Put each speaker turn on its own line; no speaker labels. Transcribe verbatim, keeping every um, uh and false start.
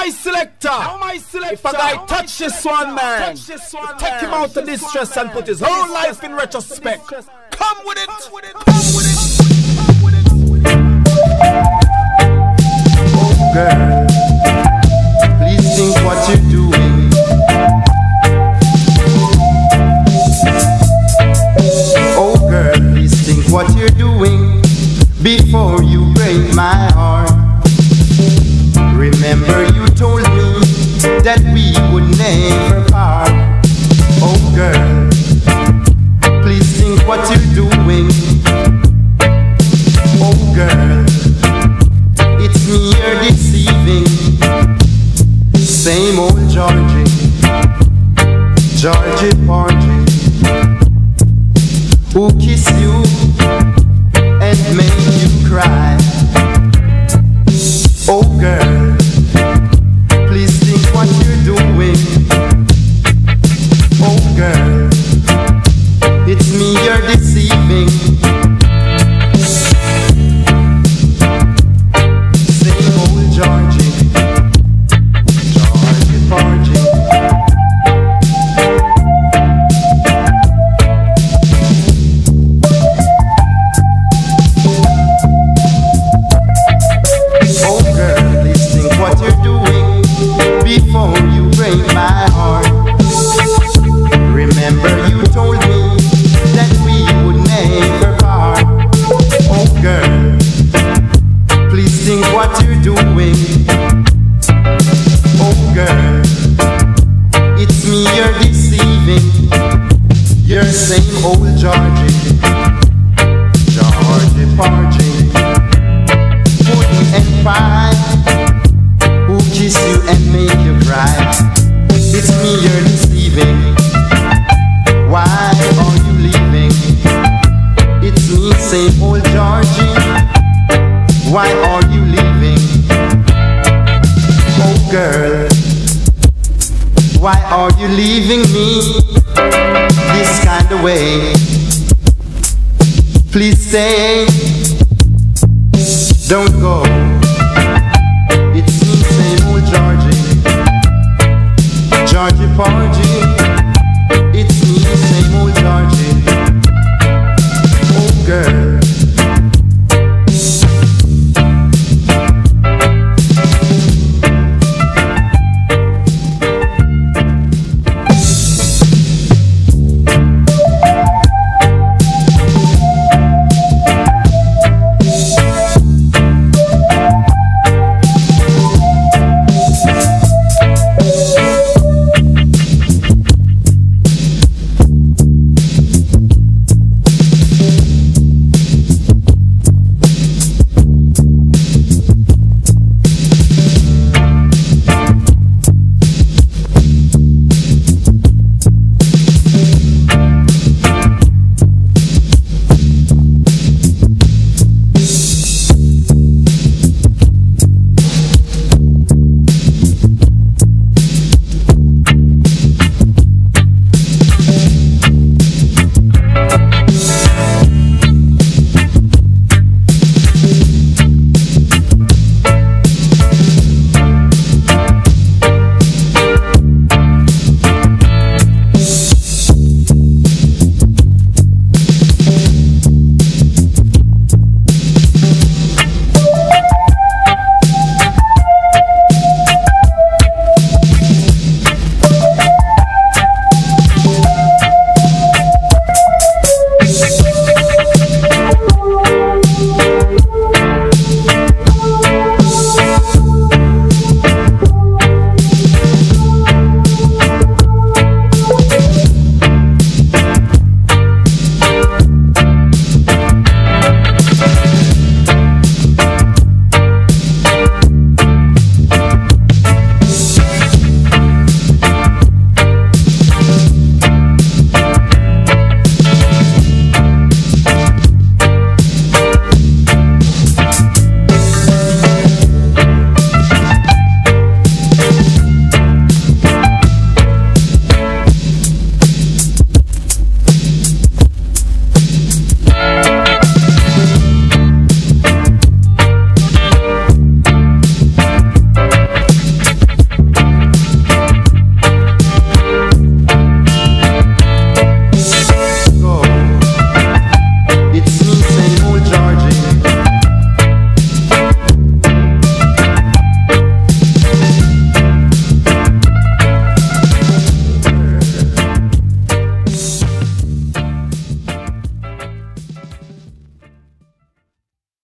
my selector. Now my selector. If a guy touch this one, man, take him out of distress and put his whole life in retrospect. Come with it. Come with it. Come with it.
Oh girl, please think what you're doing. Oh girl, please think what you're doing before you break my heart. Remember you told me that we would never part. Oh girl, please think what you're doing. Oh girl, it's me you're deceiving. Same old Georgie, Georgie Porgy, who kiss you and make you cry. Oh girl, please think what you're doing. Oh girl, it's me you're deceiving. Same old Georgie, Georgie Porgy. Before you break my heart. Remember you told me that we would never part. Oh girl, please think what you're doing. Oh girl, it's me you're deceiving. You're same old Georgie, Georgie Porgy, pudding and pie, who kiss you and make you cry. It's me you're deceiving. Why are you leaving? It's me, same old Georgie. Why are you leaving? Oh girl, why are you leaving me this kind of way? Please stay, don't go.